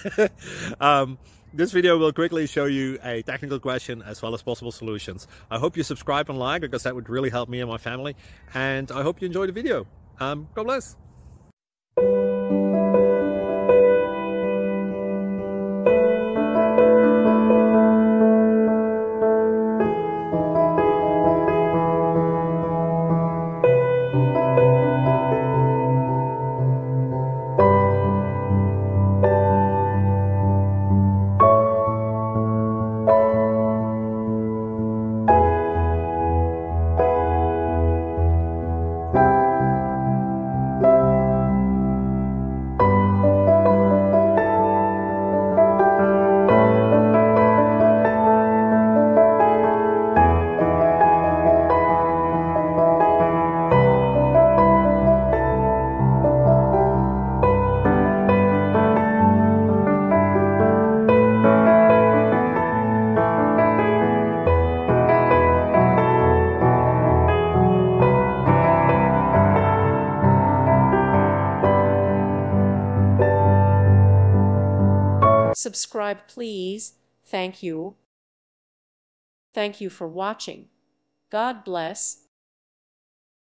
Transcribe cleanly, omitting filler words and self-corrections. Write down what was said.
This video will quickly show you a technical question as well as possible solutions. I hope you subscribe and like, because that would really help me and my family. And I hope you enjoy the video. God bless. Subscribe, please. Thank you. Thank you for watching. God bless.